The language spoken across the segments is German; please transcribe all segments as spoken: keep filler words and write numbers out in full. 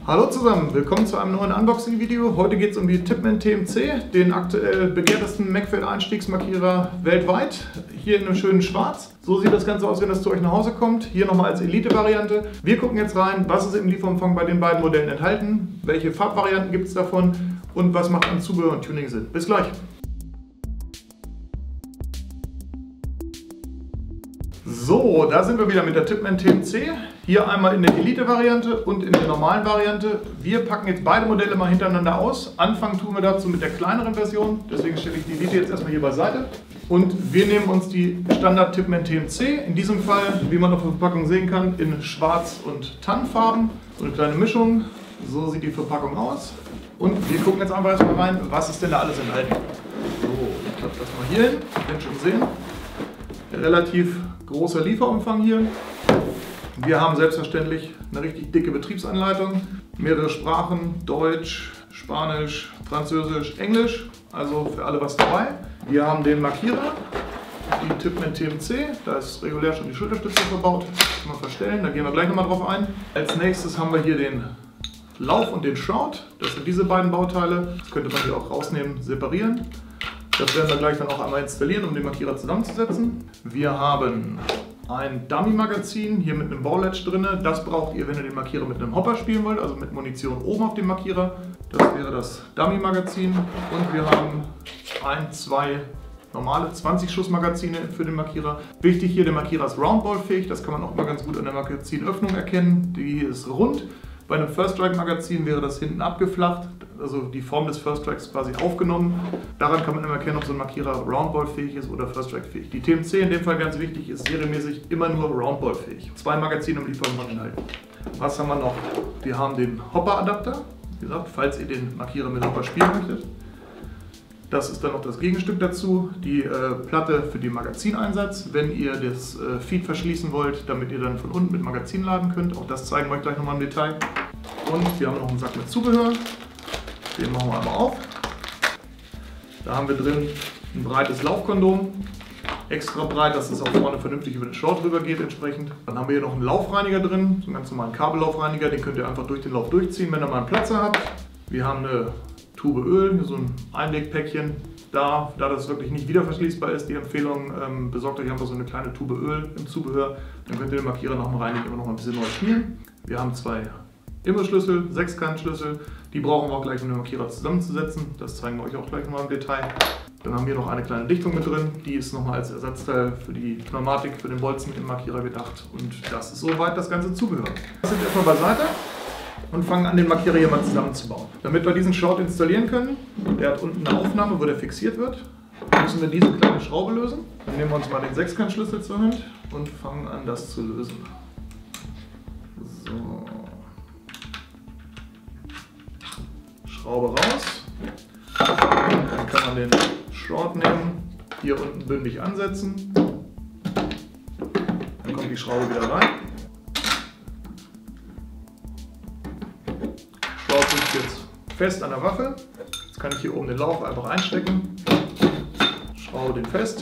Hallo zusammen, willkommen zu einem neuen Unboxing-Video. Heute geht es um die Tipman T M C, den aktuell begehrtesten Mechfeld-Einstiegsmarkierer weltweit. Hier in einem schönen Schwarz. So sieht das Ganze aus, wenn das zu euch nach Hause kommt. Hier nochmal als Elite-Variante. Wir gucken jetzt rein, was ist im Lieferumfang bei den beiden Modellen enthalten, welche Farbvarianten gibt es davon und was macht an Zubehör und Tuning Sinn. Bis gleich! So, da sind wir wieder mit der Tipman T M C. Hier einmal in der Elite-Variante und in der normalen Variante. Wir packen jetzt beide Modelle mal hintereinander aus. Anfangen tun wir dazu mit der kleineren Version. Deswegen stelle ich die Elite jetzt erstmal hier beiseite. Und wir nehmen uns die Standard Tipman T M C. In diesem Fall, wie man auf der Verpackung sehen kann, in Schwarz und Tannenfarben. So eine kleine Mischung. So sieht die Verpackung aus. Und wir gucken jetzt einfach erstmal rein, was ist denn da alles enthalten. So, ich klappe das mal hier hin. Ihr könnt schon sehen. Relativ großer Lieferumfang hier. Wir haben selbstverständlich eine richtig dicke Betriebsanleitung, mehrere Sprachen, Deutsch, Spanisch, Französisch, Englisch, also für alle was dabei. Wir haben den Markierer, die Tipman T M C, da ist regulär schon die Schulterstütze verbaut, das kann man verstellen, da gehen wir gleich nochmal drauf ein. Als nächstes haben wir hier den Lauf und den Shroud, das sind diese beiden Bauteile, das könnte man hier auch rausnehmen, separieren. Das werden wir gleich dann auch einmal installieren, um den Markierer zusammenzusetzen. Wir haben ein Dummy-Magazin, hier mit einem Bowledge drin. Das braucht ihr, wenn ihr den Markierer mit einem Hopper spielen wollt, also mit Munition oben auf dem Markierer. Das wäre das Dummy-Magazin. Und wir haben ein, zwei normale zwanzig Schuss Magazine für den Markierer. Wichtig hier, der Markierer ist roundball-fähig. Das kann man auch immer ganz gut an der Magazinöffnung erkennen. Die ist rund. Bei einem First Strike Magazin wäre das hinten abgeflacht, also die Form des First Strikes quasi aufgenommen. Daran kann man immer erkennen, ob so ein Markierer Roundball fähig ist oder First Strike fähig. Die T M C in dem Fall ganz wichtig, ist serienmäßig immer nur Roundball fähig. Zwei Magazine im Lieferumfang enthalten. Was haben wir noch? Wir haben den Hopper Adapter, wie gesagt, falls ihr den Markierer mit Hopper spielen möchtet. Das ist dann noch das Gegenstück dazu, die äh, Platte für den Magazineinsatz, wenn ihr das äh, Feed verschließen wollt, damit ihr dann von unten mit Magazin laden könnt. Auch das zeigen wir euch gleich nochmal im Detail. Und wir haben noch einen Sack mit Zubehör, den machen wir einmal auf. Da haben wir drin ein breites Laufkondom, extra breit, dass es auch vorne vernünftig über den Short drüber geht entsprechend. Dann haben wir hier noch einen Laufreiniger drin, so einen ganz normalen Kabellaufreiniger, den könnt ihr einfach durch den Lauf durchziehen, wenn ihr mal einen Platzer habt. Wir haben eine Tube Öl, hier so ein Einlegpäckchen. Da, da das wirklich nicht wieder verschließbar ist, die Empfehlung, ähm, besorgt euch einfach so eine kleine Tube Öl im Zubehör. Dann könnt ihr den Markierer nach dem Reinigen immer noch ein bisschen neu schmieren. Wir haben zwei Imbusschlüssel, Sechskantschlüssel. Die brauchen wir auch gleich, um den Markierer zusammenzusetzen. Das zeigen wir euch auch gleich nochmal im Detail. Dann haben wir noch eine kleine Dichtung mit drin. Die ist nochmal als Ersatzteil für die Pneumatik, für den Bolzen im Markierer gedacht. Und das ist soweit das ganze Zubehör. Das sind erstmal beiseite und fangen an, den Markierer hier mal zusammenzubauen. Damit wir diesen Shroud installieren können, der hat unten eine Aufnahme, wo der fixiert wird, müssen wir diese kleine Schraube lösen. Dann nehmen wir uns mal den Sechskantschlüssel zur Hand und fangen an, das zu lösen. So. Schraube raus. Dann kann man den Shroud nehmen, hier unten bündig ansetzen. Dann kommt die Schraube wieder rein. Shroud sitzt jetzt fest an der Waffe. Jetzt kann ich hier oben den Lauf einfach einstecken. Schraube den fest.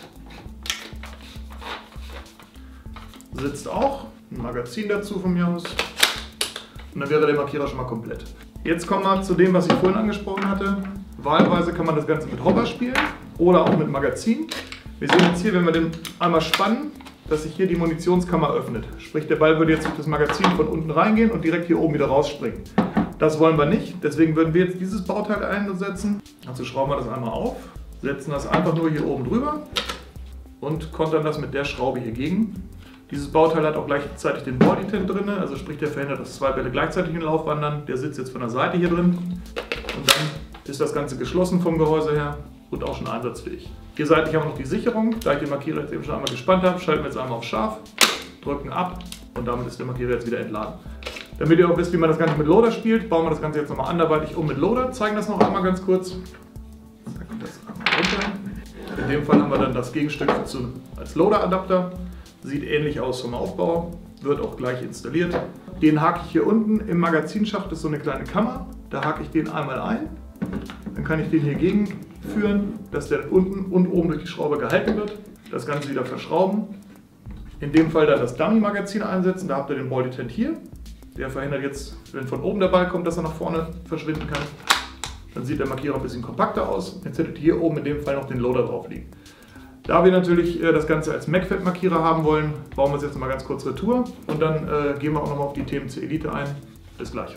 Sitzt auch. Ein Magazin dazu von mir aus. Und dann wäre der Markierer schon mal komplett. Jetzt kommen wir zu dem, was ich vorhin angesprochen hatte. Wahlweise kann man das Ganze mit Hopper spielen oder auch mit Magazin. Wir sehen jetzt hier, wenn wir den einmal spannen, dass sich hier die Munitionskammer öffnet. Sprich, der Ball würde jetzt durch das Magazin von unten reingehen und direkt hier oben wieder rausspringen. Das wollen wir nicht, deswegen würden wir jetzt dieses Bauteil einsetzen. Also schrauben wir das einmal auf, setzen das einfach nur hier oben drüber und kontern das mit der Schraube hier gegen. Dieses Bauteil hat auch gleichzeitig den Bodytent drin, also sprich, der verhindert, dass zwei Bälle gleichzeitig in den Lauf wandern. Der sitzt jetzt von der Seite hier drin und dann ist das Ganze geschlossen vom Gehäuse her und auch schon einsatzfähig. Hier seitlich haben wir noch die Sicherung. Da ich den Markierer jetzt eben schon einmal gespannt habe, schalten wir jetzt einmal auf scharf, drücken ab und damit ist der Markierer jetzt wieder entladen. Damit ihr auch wisst, wie man das Ganze mit Loader spielt, bauen wir das Ganze jetzt nochmal anderweitig um mit Loader. Zeigen das noch einmal ganz kurz. Zack, das einmal runter. In dem Fall haben wir dann das Gegenstück zu, als Loader-Adapter. Sieht ähnlich aus vom Aufbau, wird auch gleich installiert. Den hake ich hier unten im Magazinschacht, ist so eine kleine Kammer. Da hake ich den einmal ein. Dann kann ich den hier gegenführen, dass der unten und oben durch die Schraube gehalten wird. Das Ganze wieder verschrauben. In dem Fall dann das Dummy-Magazin einsetzen, da habt ihr den Bodytent hier. Der verhindert jetzt, wenn von oben der Ball kommt, dass er nach vorne verschwinden kann. Dann sieht der Markierer ein bisschen kompakter aus. Jetzt hättet ihr hier oben in dem Fall noch den Loader drauf liegen. Da wir natürlich äh, das Ganze als MagFab-Markierer haben wollen, bauen wir es jetzt mal ganz kurz retour und dann äh, gehen wir auch nochmal auf die T M C Elite ein. Bis gleich.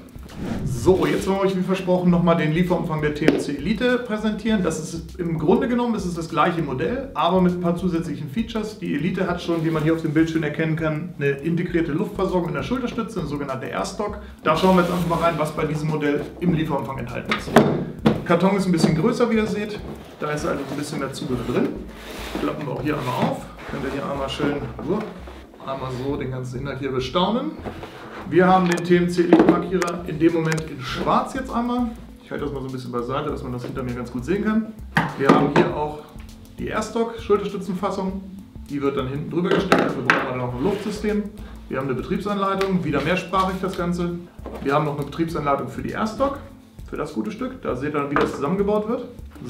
So, jetzt wollen wir euch wie versprochen nochmal den Lieferumfang der T M C Elite präsentieren. Das ist im Grunde genommen ist es das gleiche Modell, aber mit ein paar zusätzlichen Features. Die Elite hat schon, wie man hier auf dem Bild schön erkennen kann, eine integrierte Luftversorgung in der Schulterstütze, eine sogenannte Airstock. Da schauen wir jetzt einfach mal rein, was bei diesem Modell im Lieferumfang enthalten ist. Der Karton ist ein bisschen größer, wie ihr seht. Da ist also ein bisschen mehr Zubehör drin. Klappen wir auch hier einmal auf. Könnt ihr hier einmal schön einmal so den ganzen Inhalt hier bestaunen. Wir haben den T M C Elite Markierer in dem Moment in schwarz jetzt einmal. Ich halte das mal so ein bisschen beiseite, dass man das hinter mir ganz gut sehen kann. Wir haben hier auch die Airstock Schulterstützenfassung. Die wird dann hinten drüber gestellt, dafür brauchen wir dann noch ein Luftsystem. Wir haben eine Betriebsanleitung, wieder mehrsprachig das Ganze. Wir haben noch eine Betriebsanleitung für die Airstock, für das gute Stück. Da seht ihr dann, wie das zusammengebaut wird.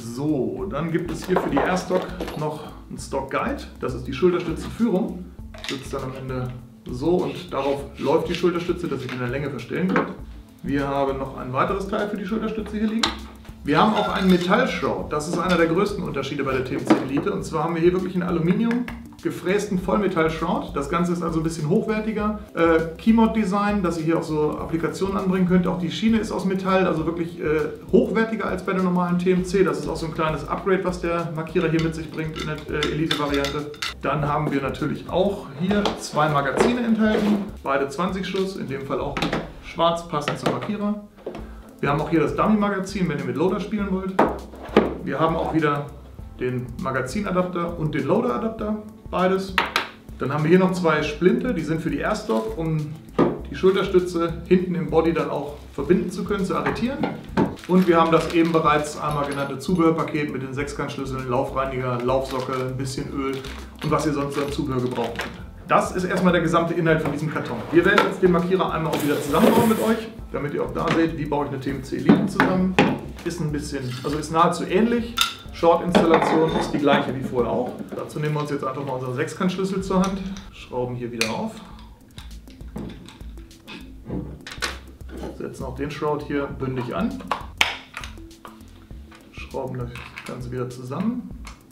So, dann gibt es hier für die Airstock noch einen Stock Guide. Das ist die Schulterstützenführung. Sitzt dann am Ende so und darauf läuft die Schulterstütze, dass ich in der Länge verstellen kann. Wir haben noch ein weiteres Teil für die Schulterstütze hier liegen. Wir haben auch einen Metallshroud. Das ist einer der größten Unterschiede bei der T M C Elite. Und zwar haben wir hier wirklich einen Aluminium gefrästen Vollmetall-Shroud. Das Ganze ist also ein bisschen hochwertiger. Äh, Keymod-Design, dass ihr hier auch so Applikationen anbringen könnt. Auch die Schiene ist aus Metall, also wirklich äh, hochwertiger als bei der normalen T M C. Das ist auch so ein kleines Upgrade, was der Markierer hier mit sich bringt in der äh, Elite-Variante. Dann haben wir natürlich auch hier zwei Magazine enthalten. Beide zwanzig Schuss, in dem Fall auch schwarz, passend zum Markierer. Wir haben auch hier das Dummy-Magazin, wenn ihr mit Loader spielen wollt. Wir haben auch wieder den Magazinadapter und den Loader-Adapter, beides. Dann haben wir hier noch zwei Splinte, die sind für die Airstock, um die Schulterstütze hinten im Body dann auch verbinden zu können, zu arretieren. Und wir haben das eben bereits einmal genannte Zubehörpaket mit den Sechskantschlüsseln, Laufreiniger, Laufsockel, ein bisschen Öl und was ihr sonst an Zubehör gebrauchen könnt. Das ist erstmal der gesamte Inhalt von diesem Karton. Wir werden jetzt den Markierer einmal auch wieder zusammenbauen mit euch, damit ihr auch da seht, wie baue ich eine T M C Elite zusammen. Ist ein bisschen, also ist nahezu ähnlich. Short-Installation ist die gleiche wie vorher auch. Dazu nehmen wir uns jetzt einfach mal unseren Sechskantschlüssel zur Hand, schrauben hier wieder auf, setzen auch den Shroud hier bündig an, schrauben das Ganze wieder zusammen.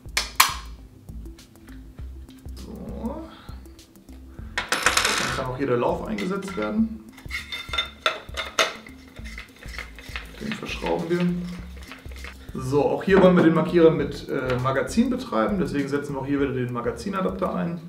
So. Dann kann auch hier der Lauf eingesetzt werden. Den verschrauben wir. So, auch hier wollen wir den Markierer mit äh, Magazin betreiben, deswegen setzen wir auch hier wieder den Magazinadapter ein.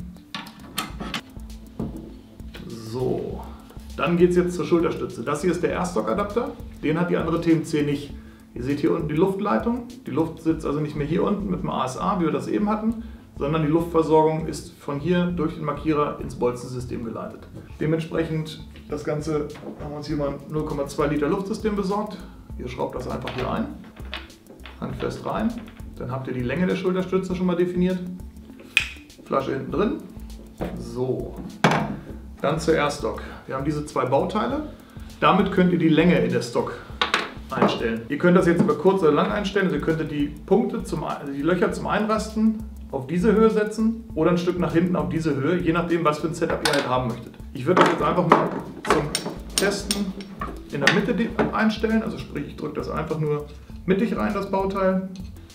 So, dann geht es jetzt zur Schulterstütze. Das hier ist der Airstock-Adapter, den hat die andere T M C nicht. Ihr seht hier unten die Luftleitung. Die Luft sitzt also nicht mehr hier unten mit dem A S A, wie wir das eben hatten, sondern die Luftversorgung ist von hier durch den Markierer ins Bolzensystem geleitet. Dementsprechend das Ganze haben wir uns hier mal ein null Komma zwei Liter Luftsystem besorgt. Ihr schraubt das einfach hier ein. Handfest rein, dann habt ihr die Länge der Schulterstütze schon mal definiert. Flasche hinten drin. So, dann zur Airstock. Wir haben diese zwei Bauteile. Damit könnt ihr die Länge in der Stock einstellen. Ihr könnt das jetzt über kurz oder lang einstellen. Also ihr könntet die Punkte, zum, also die Löcher zum Einrasten auf diese Höhe setzen oder ein Stück nach hinten auf diese Höhe, je nachdem, was für ein Setup ihr halt haben möchtet. Ich würde das jetzt einfach mal zum Testen in der Mitte einstellen. Also sprich, ich drücke das einfach nur mittig rein, das Bauteil.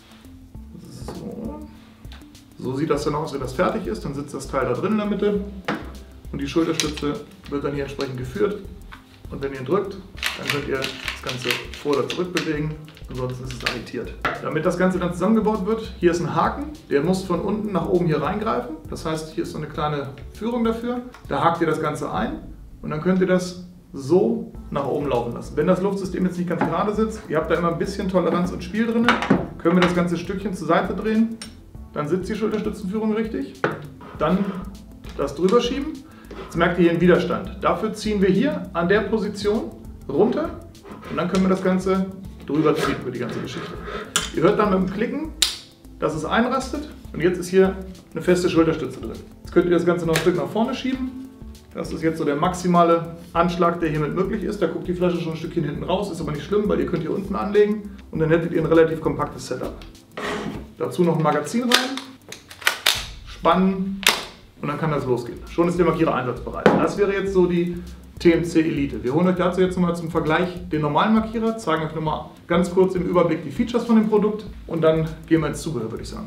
So. So sieht das dann aus, wenn das fertig ist. Dann sitzt das Teil da drin in der Mitte und die Schulterstütze wird dann hier entsprechend geführt. Und wenn ihr ihn drückt, dann könnt ihr das Ganze vor- oder zurück bewegen. Ansonsten ist es arretiert. Damit das Ganze dann zusammengebaut wird, hier ist ein Haken. Der muss von unten nach oben hier reingreifen. Das heißt, hier ist so eine kleine Führung dafür. Da hakt ihr das Ganze ein und dann könnt ihr das so nach oben laufen lassen. Wenn das Luftsystem jetzt nicht ganz gerade sitzt, ihr habt da immer ein bisschen Toleranz und Spiel drin, können wir das ganze Stückchen zur Seite drehen, dann sitzt die Schulterstützenführung richtig, dann das drüber schieben. Jetzt merkt ihr hier einen Widerstand. Dafür ziehen wir hier an der Position runter und dann können wir das Ganze drüber ziehen über die ganze Geschichte. Ihr hört dann beim Klicken, dass es einrastet und jetzt ist hier eine feste Schulterstütze drin. Jetzt könnt ihr das Ganze noch ein Stück nach vorne schieben. Das ist jetzt so der maximale Anschlag, der hiermit möglich ist. Da guckt die Flasche schon ein Stückchen hinten raus, ist aber nicht schlimm, weil ihr könnt hier unten anlegen und dann hättet ihr ein relativ kompaktes Setup. Dazu noch ein Magazin rein, spannen und dann kann das losgehen. Schon ist der Markierer einsatzbereit. Das wäre jetzt so die T M C Elite. Wir holen euch dazu jetzt nochmal zum Vergleich den normalen Markierer, zeigen euch nochmal ganz kurz im Überblick die Features von dem Produkt und dann gehen wir ins Zubehör, würde ich sagen.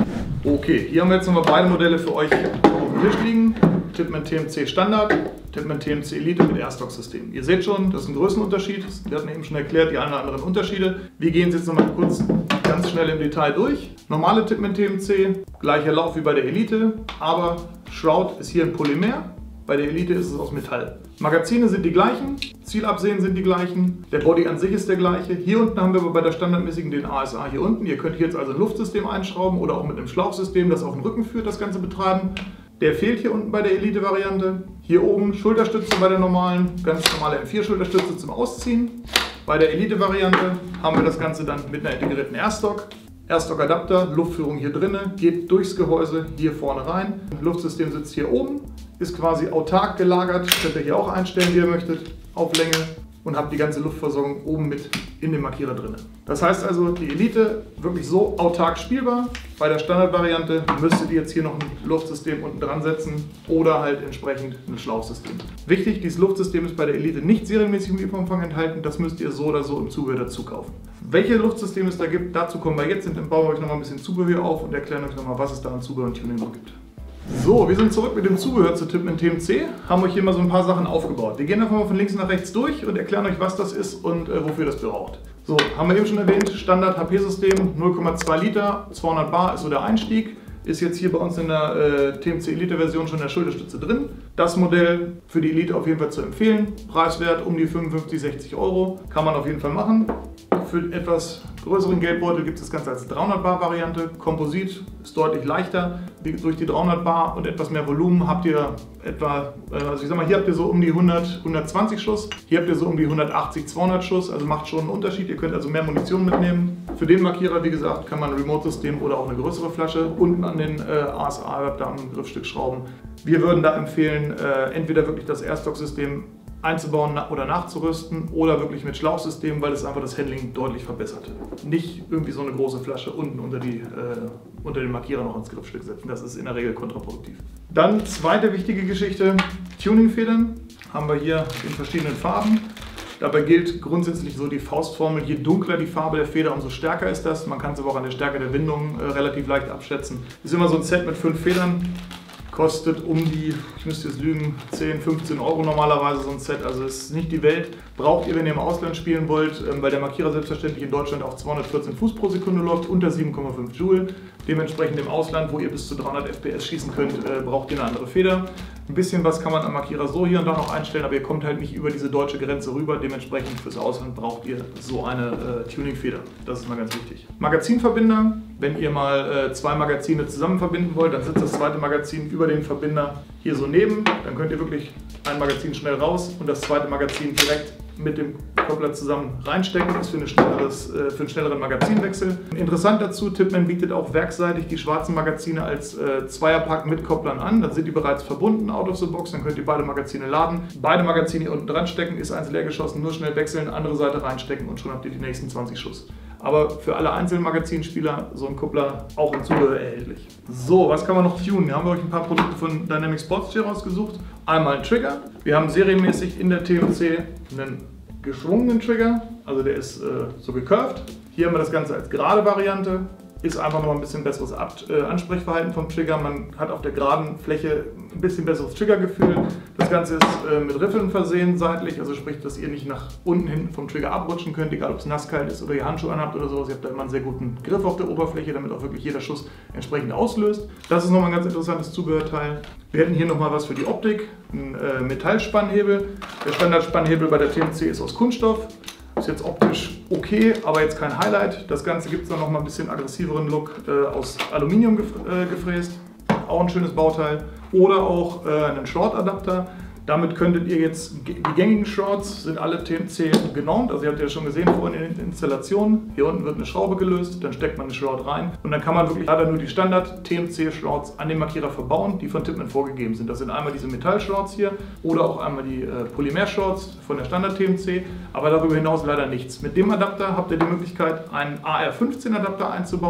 Okay, hier haben wir jetzt nochmal beide Modelle für euch auf dem Tisch liegen. Tipman T M C Standard, Tipman T M C Elite mit Airstock-System. Ihr seht schon, das ist ein Größenunterschied. Wir hatten eben schon erklärt die ein oder anderen Unterschiede. Wir gehen jetzt nochmal kurz ganz schnell im Detail durch. Normale Tipman T M C, gleicher Lauf wie bei der Elite, aber Shroud ist hier in Polymer. Bei der Elite ist es aus Metall. Magazine sind die gleichen, Zielabsehen sind die gleichen, der Body an sich ist der gleiche. Hier unten haben wir aber bei der standardmäßigen den A S A hier unten. Ihr könnt hier jetzt also ein Luftsystem einschrauben oder auch mit einem Schlauchsystem, das auf den Rücken führt, das Ganze betreiben. Der fehlt hier unten bei der Elite-Variante. Hier oben Schulterstütze bei der normalen, ganz normale M vier Schulterstütze zum Ausziehen. Bei der Elite-Variante haben wir das Ganze dann mit einer integrierten Airstock. Airstock-Adapter, Luftführung hier drinnen, geht durchs Gehäuse hier vorne rein. Das Luftsystem sitzt hier oben, ist quasi autark gelagert, könnt ihr hier auch einstellen, wie ihr möchtet, auf Länge und habt die ganze Luftversorgung oben mit in dem Markierer drin. Das heißt also, die Elite wirklich so autark spielbar. Bei der Standardvariante müsstet ihr jetzt hier noch ein Luftsystem unten dran setzen oder halt entsprechend ein Schlauchsystem. Wichtig, dieses Luftsystem ist bei der Elite nicht serienmäßig im Lieferumfang enthalten, das müsst ihr so oder so im Zubehör dazu kaufen. Welche Luftsysteme es da gibt, dazu kommen wir jetzt und dann bauen wir euch noch mal ein bisschen Zubehör auf und erklären euch noch mal, was es da an Zubehör und Tuning noch gibt. So, wir sind zurück mit dem Zubehör zu Tipman T M C, haben euch hier mal so ein paar Sachen aufgebaut. Wir gehen einfach mal von links nach rechts durch und erklären euch, was das ist und äh, wofür das braucht. So, haben wir eben schon erwähnt, Standard H P-System, null Komma zwei Liter, zweihundert Bar ist so der Einstieg. Ist jetzt hier bei uns in der äh, T M C Elite Version schon in der Schulterstütze drin. Das Modell für die Elite auf jeden Fall zu empfehlen. Preiswert um die fünfundfünfzig, sechzig Euro. Kann man auf jeden Fall machen. Für etwas größeren Geldbeutel gibt es das Ganze als dreihundert Bar Variante. Komposit ist deutlich leichter. Durch die dreihundert Bar und etwas mehr Volumen habt ihr etwa, also ich sag mal, hier habt ihr so um die hundert, hundertzwanzig Schuss. Hier habt ihr so um die hundertachtzig, zweihundert Schuss. Also macht schon einen Unterschied. Ihr könnt also mehr Munition mitnehmen. Für den Markierer, wie gesagt, kann man ein Remote-System oder auch eine größere Flasche unten an den äh, A S A-Adapter am Griffstück schrauben. Wir würden da empfehlen, äh, entweder wirklich das Airstock-System einzubauen oder nachzurüsten oder wirklich mit Schlauchsystem, weil es einfach das Handling deutlich verbessert. Nicht irgendwie so eine große Flasche unten unter, die, äh, unter den Markierer noch ins Griffstück setzen. Das ist in der Regel kontraproduktiv. Dann zweite wichtige Geschichte, Tuningfedern haben wir hier in verschiedenen Farben. Dabei gilt grundsätzlich so die Faustformel, je dunkler die Farbe der Feder, umso stärker ist das. Man kann es aber auch an der Stärke der Windung äh, relativ leicht abschätzen. Ist immer so ein Set mit fünf Federn. Kostet um die, ich müsste jetzt lügen, zehn, fünfzehn Euro normalerweise so ein Set. Also ist nicht die Welt. Braucht ihr, wenn ihr im Ausland spielen wollt, weil der Markierer selbstverständlich in Deutschland auf zweihundertvierzehn Fuß pro Sekunde läuft, unter sieben Komma fünf Joule. Dementsprechend im Ausland, wo ihr bis zu dreihundert F P S schießen könnt, braucht ihr eine andere Feder. Ein bisschen was kann man am Markierer so hier und da noch einstellen, aber ihr kommt halt nicht über diese deutsche Grenze rüber. Dementsprechend fürs Ausland braucht ihr so eine äh, Tuningfeder. Das ist mal ganz wichtig. Magazinverbinder. Wenn ihr mal äh, zwei Magazine zusammen verbinden wollt, dann sitzt das zweite Magazin über den Verbinder hier so neben. Dann könnt ihr wirklich ein Magazin schnell raus und das zweite Magazin direkt mit dem Koppler zusammen reinstecken. Das ist für, eine schnelleres, äh, für einen schnelleren Magazinwechsel. Interessant dazu, Tipman bietet auch werksseitig die schwarzen Magazine als äh, Zweierpack mit Kopplern an. Dann sind die bereits verbunden, out of the box. Dann könnt ihr beide Magazine laden. Beide Magazine hier unten dran stecken, ist eins leer geschossen, nur schnell wechseln, andere Seite reinstecken und schon habt ihr die nächsten zwanzig Schuss. Aber für alle einzelnen Magazinspieler so ein Kuppler auch im Zubehör erhältlich. So, was kann man noch tunen? Hier haben wir euch ein paar Produkte von Dynamic Sports hier rausgesucht. Einmal ein Trigger. Wir haben serienmäßig in der T M C einen geschwungenen Trigger, also der ist äh, so gecurved. Hier haben wir das Ganze als gerade Variante. Ist einfach noch ein bisschen besseres Ab äh, Ansprechverhalten vom Trigger. Man hat auf der geraden Fläche ein bisschen besseres Triggergefühl. Das Ganze ist äh, mit Riffeln versehen seitlich, also sprich, dass ihr nicht nach unten hin vom Trigger abrutschen könnt, egal ob es nasskalt ist oder ihr Handschuhe anhabt oder sowas. Ihr habt da immer einen sehr guten Griff auf der Oberfläche, damit auch wirklich jeder Schuss entsprechend auslöst. Das ist nochmal ein ganz interessantes Zubehörteil. Wir hätten hier nochmal was für die Optik, ein äh, Metallspannhebel. Der Standardspannhebel bei der T M C ist aus Kunststoff. Ist jetzt optisch okay, aber jetzt kein Highlight. Das Ganze gibt es dann noch mal ein bisschen aggressiveren Look äh, aus Aluminium gef äh, gefräst. Auch ein schönes Bauteil. Oder auch äh, einen Short-Adapter. Damit könntet ihr jetzt, die gängigen Shorts sind alle T M C genormt, also ihr habt ja schon gesehen vorhin in den Installationen, hier unten wird eine Schraube gelöst, dann steckt man eine Short rein und dann kann man wirklich leider nur die Standard T M C Shorts an den Markierer verbauen, die von Tipman vorgegeben sind. Das sind einmal diese Metall-Shorts hier oder auch einmal die äh, Polymer-Shorts von der Standard T M C, aber darüber hinaus leider nichts. Mit dem Adapter habt ihr die Möglichkeit, einen A R fünfzehn Adapter einzubauen.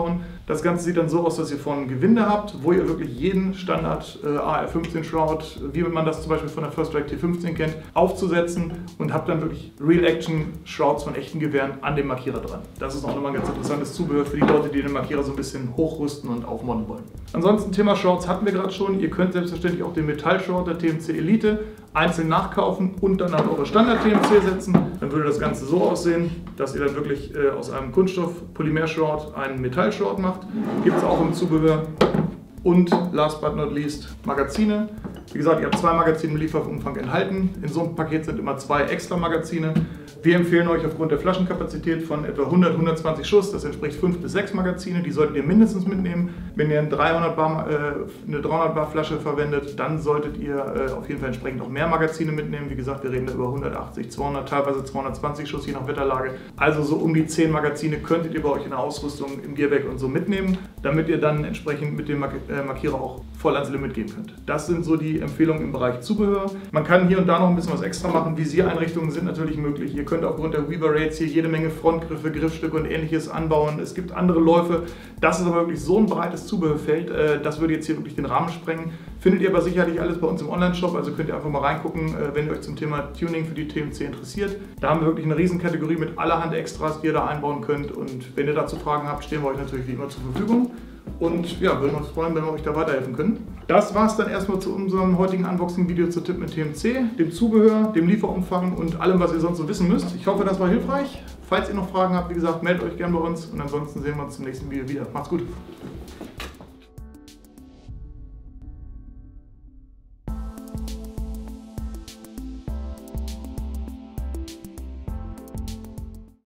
Das Ganze sieht dann so aus, dass ihr vorne ein Gewinde habt, wo ihr wirklich jeden Standard äh, A R fünfzehn Shroud, wie man das zum Beispiel von der First Strike T fünfzehn kennt, aufzusetzen und habt dann wirklich Real-Action-Shrouds von echten Gewehren an dem Markierer dran. Das ist auch nochmal ein ganz interessantes Zubehör für die Leute, die den Markierer so ein bisschen hochrüsten und aufmodden wollen. Ansonsten Thema Shrouds hatten wir gerade schon. Ihr könnt selbstverständlich auch den Metall-Shroud der T M C Elite einzeln nachkaufen und dann an eure Standard-T M C setzen. Dann würde das Ganze so aussehen, dass ihr dann wirklich äh, aus einem Kunststoff-Polymer-Shroud einen Metall-Shroud macht. Gibt es auch im Zubehör. Und last but not least Magazine. Wie gesagt, ihr habt zwei Magazine im Lieferumfang enthalten. In so einem Paket sind immer zwei extra Magazine. Wir empfehlen euch aufgrund der Flaschenkapazität von etwa hundert, hundertzwanzig Schuss, das entspricht fünf bis sechs Magazine, die solltet ihr mindestens mitnehmen. Wenn ihr eine dreihundert Bar, äh, eine dreihundert Bar Flasche verwendet, dann solltet ihr äh, auf jeden Fall entsprechend auch mehr Magazine mitnehmen. Wie gesagt, wir reden da über hundertachtzig, zweihundert, teilweise zweihundertzwanzig Schuss, je nach Wetterlage. Also so um die zehn Magazine könntet ihr bei euch in der Ausrüstung im Gearbag und so mitnehmen, damit ihr dann entsprechend mit dem Markierer auch voll ans Limit gehen könnt. Das sind so die Empfehlungen im Bereich Zubehör. Man kann hier und da noch ein bisschen was extra machen. Visiereinrichtungen sind natürlich möglich. Ihr könnt aufgrund der Weaver Raids hier jede Menge Frontgriffe, Griffstücke und ähnliches anbauen. Es gibt andere Läufe. Das ist aber wirklich so ein breites Zubehörfeld. Das würde jetzt hier wirklich den Rahmen sprengen. Findet ihr aber sicherlich alles bei uns im Online-Shop. Also könnt ihr einfach mal reingucken, wenn ihr euch zum Thema Tuning für die T M C interessiert. Da haben wir wirklich eine riesen Kategorie mit allerhand Extras, die ihr da einbauen könnt. Und wenn ihr dazu Fragen habt, stehen wir euch natürlich wie immer zur Verfügung. Und ja, würden uns freuen, wenn wir euch da weiterhelfen können. Das war es dann erstmal zu unserem heutigen Unboxing-Video zur Tippmann T M C, dem Zubehör, dem Lieferumfang und allem, was ihr sonst so wissen müsst. Ich hoffe, das war hilfreich. Falls ihr noch Fragen habt, wie gesagt, meldet euch gerne bei uns und ansonsten sehen wir uns im nächsten Video wieder. Macht's gut!